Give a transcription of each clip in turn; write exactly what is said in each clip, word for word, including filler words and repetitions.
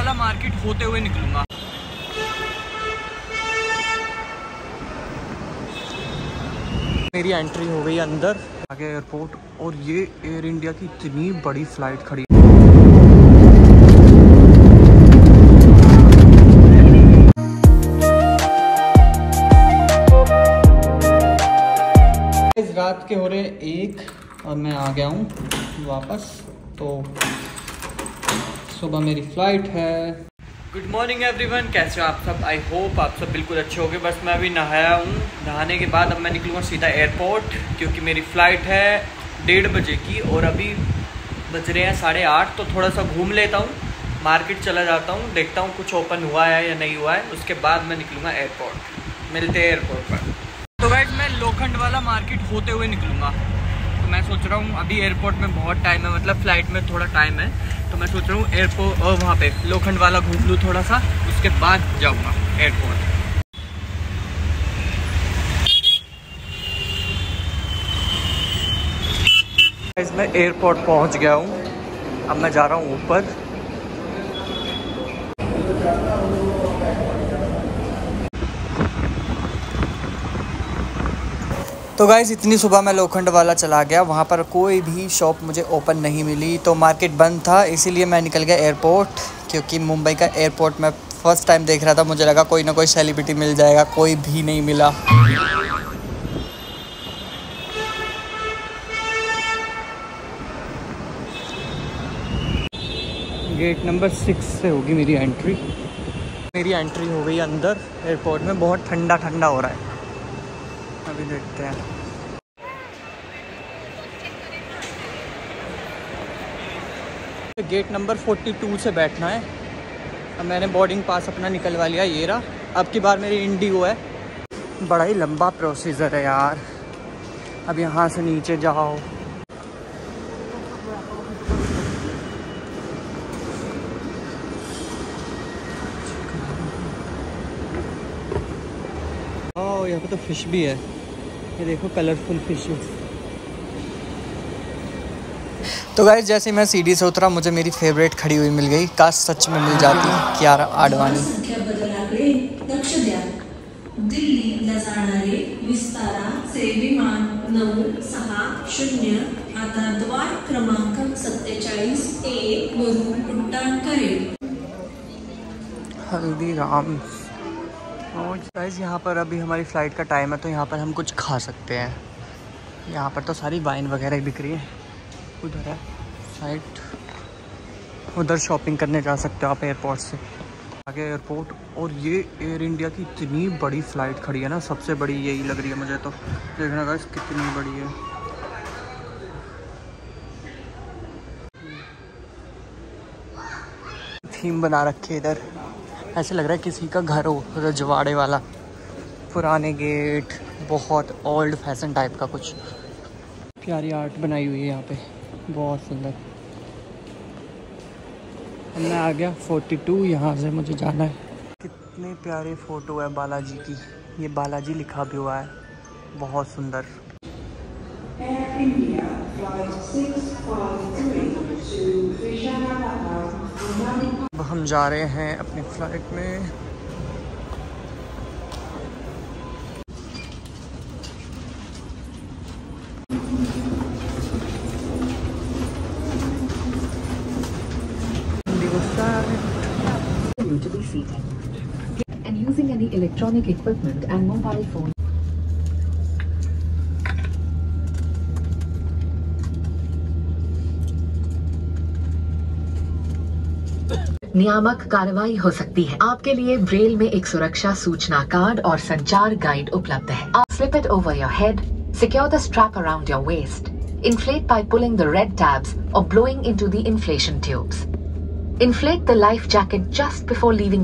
वाला मार्केट होते हुए निकलूंगा। मेरी एंट्री हो गई अंदर आगे एयरपोर्ट, और ये एयर इंडिया की इतनी बड़ी फ्लाइट खड़ी है। इस रात के हो रहे एक और मैं आ गया हूँ वापस, तो सुबह मेरी फ़्लाइट है। गुड मॉर्निंग एवरीवन, कैसे हो आप सब? आई होप आप सब बिल्कुल अच्छे होंगे। बस मैं अभी नहाया हूँ, नहाने के बाद अब मैं निकलूँगा सीधा एयरपोर्ट, क्योंकि मेरी फ़्लाइट है डेढ़ बजे की और अभी बज रहे हैं साढ़े आठ। तो थोड़ा सा घूम लेता हूँ, मार्केट चला जाता हूँ, देखता हूँ कुछ ओपन हुआ है या नहीं हुआ है, उसके बाद मैं निकलूँगा एयरपोर्ट। मिलते हैं एयरपोर्ट पर। तो गाइस मैं लोखंड वाला मार्केट होते हुए निकलूँगा। तो मैं सोच रहा हूँ अभी एयरपोर्ट में बहुत टाइम है, मतलब फ़्लाइट में थोड़ा टाइम है, तो मैं सोच रहा हूँ एयरपोर्ट वहाँ पे लोखंड वाला घूम लूँ थोड़ा सा, उसके बाद जाऊँगा एयरपोर्ट। मैं एयरपोर्ट पहुँच गया हूँ, अब मैं जा रहा हूँ ऊपर। तो गाइज़ इतनी सुबह मैं लोखंड वाला चला गया, वहाँ पर कोई भी शॉप मुझे ओपन नहीं मिली, तो मार्केट बंद था, इसीलिए मैं निकल गया एयरपोर्ट। क्योंकि मुंबई का एयरपोर्ट मैं फ़र्स्ट टाइम देख रहा था, मुझे लगा कोई ना कोई सेलिब्रिटी मिल जाएगा, कोई भी नहीं मिला। गेट नंबर सिक्स से होगी मेरी एंट्री। मेरी एंट्री हो गई अंदर एयरपोर्ट में। बहुत ठंडा ठंडा हो रहा है, अभी देखते हैं। गेट नंबर बयालीस से बैठना है। अब मैंने बोर्डिंग पास अपना निकलवा लिया, ये रहा। अब की बार मेरी इंडिगो है। बड़ा ही लंबा प्रोसीजर है यार। अब यहाँ से नीचे जाओ, ओह यहाँ पे तो फिश भी है, ये देखो कलरफुल फिशेस। तो गाइस जैसे मैं सीढ़ी से उतरा, मुझे मेरी फेवरेट खड़ी हुई मिल गई। काश सच में मिल जाती कियारा आडवाणी। दिल्लीला जाणारे विस्ताराचे विमान नऊ सहा शून्य आता द्वार क्रमांक सत्तेचाळीस ए वरून उड्डाण करेल। हल्दीराम। और गाइस यहाँ पर अभी हमारी फ़्लाइट का टाइम है, तो यहाँ पर हम कुछ खा सकते हैं। यहाँ पर तो सारी वाइन वगैरह बिक रही है। उधर है साइड, उधर शॉपिंग करने जा सकते हो आप एयरपोर्ट से। आगे एयरपोर्ट, और ये एयर इंडिया की इतनी बड़ी फ़्लाइट खड़ी है ना, सबसे बड़ी यही लग रही है मुझे तो। देखना गाइस कितनी बड़ी है। थीम बना रखी है इधर, ऐसे लग रहा है किसी का घर हो, रजवाड़े वाला। पुराने गेट, बहुत ओल्ड फैशन टाइप का कुछ। प्यारी आर्ट बनाई हुई है यहाँ पे, बहुत सुंदर। मैं आ गया बयालीस, यहाँ से मुझे जाना है। कितने प्यारे फ़ोटो है बालाजी की, ये बालाजी लिखा भी हुआ है, बहुत सुंदर। अब हम जा रहे हैं अपनी फ़्लाइट में। To be seated and using any electronic equipment and mobile phone. नियामक कार्रवाई हो सकती है। आपके लिए ब्रेल में एक सुरक्षा सूचना कार्ड और संचार गाइड उपलब्ध है। आप slip it over your head, secure the strap around your waist, inflate by pulling the red tabs or blowing into the inflation tubes. Inflate the life jacket just before leaving.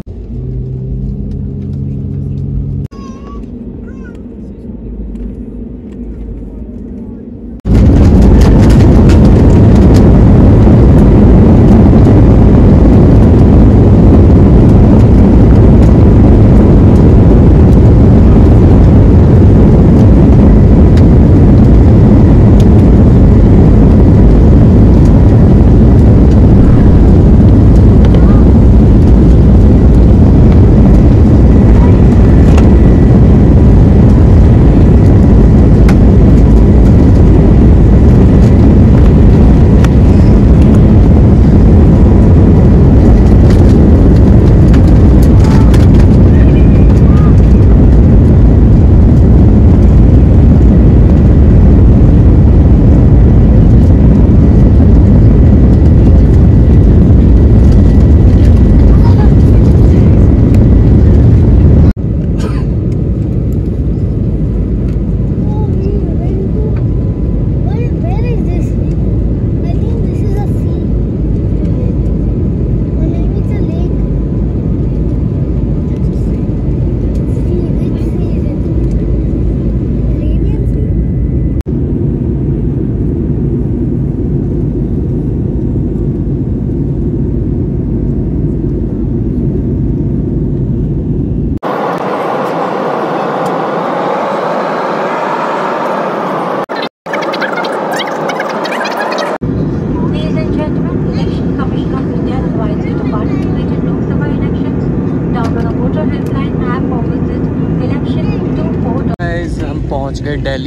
है दिल्ली।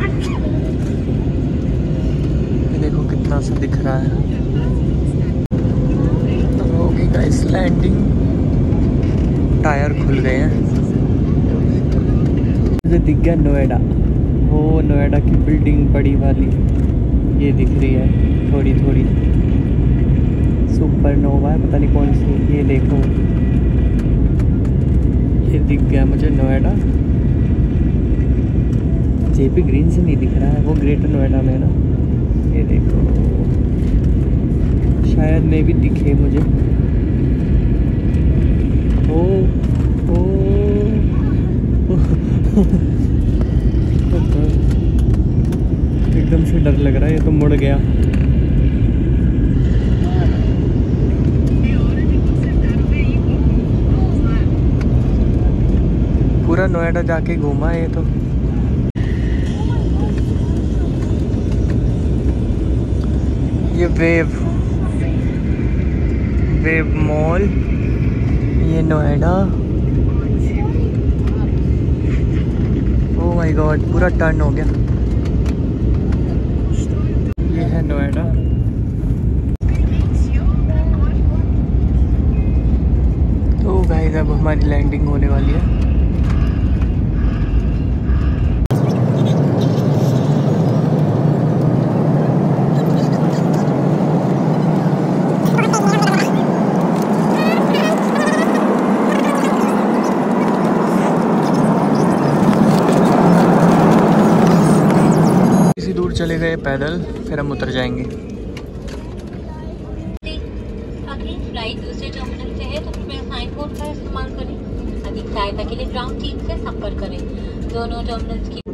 ये देखो कितना सा दिख रहा है। तो होगी गाइस लैंडिंग। टायर खुल गए हैं। मुझे दिख गया नोएडा। वो नोएडा की बिल्डिंग बड़ी वाली ये दिख रही है थोड़ी थोड़ी। सुपरनोवा है, पता नहीं कौन सी। ये देखो ये दिख गया मुझे नोएडा। जेपी ग्रीन से नहीं दिख रहा है, वो ग्रेटर नोएडा में है ना। ये देखो शायद में भी दिखे मुझे। ओ ओ एकदम से डर लग रहा है, ये तो मुड़ गया। पूरा नोएडा जाके घूमा है ये तो। ये वेव वेव मॉल, ये नोएडा। ओह माय गॉड, पूरा टर्न हो गया। ये है नोएडा। तो गाइस अब हमारी लैंडिंग होने वाली है। दूर चले गए पैदल, फिर हम उतर जाएंगे। अगली फ्लाइट दूसरे टर्मिनल से है तो कृपया साइन बोर्ड का इस्तेमाल करें। अधिक सहायता के लिए ग्राउंड टीम से संपर्क करें। दोनों टर्मिनल्स की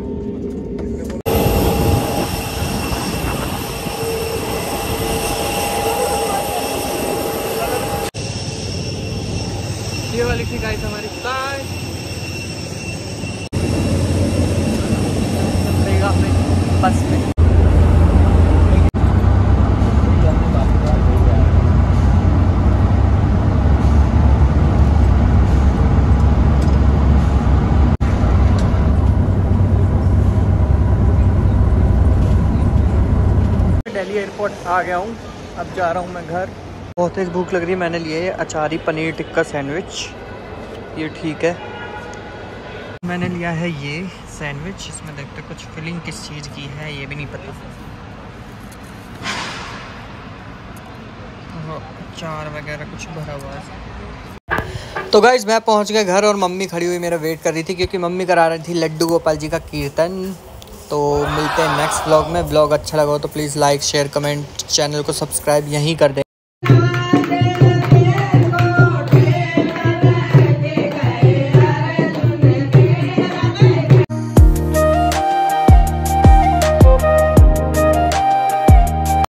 ये वाली थी गाइस हमारी फ्लाइट। बस में दिल्ली एयरपोर्ट आ गया हूँ। अब जा रहा हूँ मैं घर। बहुत तेज भूख लग रही है। मैंने लिया है अचारी पनीर टिक्का सैंडविच, ये ठीक है। मैंने लिया है ये सैंडविच, इसमें देखते कुछ फिलिंग किस चीज़ की है ये भी नहीं पता। अचार वगैरह कुछ भरा हुआ है। तो गाइज मैं पहुंच गया घर और मम्मी खड़ी हुई मेरा वेट कर रही थी, क्योंकि मम्मी करा रही थी लड्डू गोपाल जी का कीर्तन। तो मिलते हैं नेक्स्ट ब्लॉग में। ब्लॉग अच्छा लगा हो तो please like share comment, channel को सब्सक्राइब यहीं कर दें।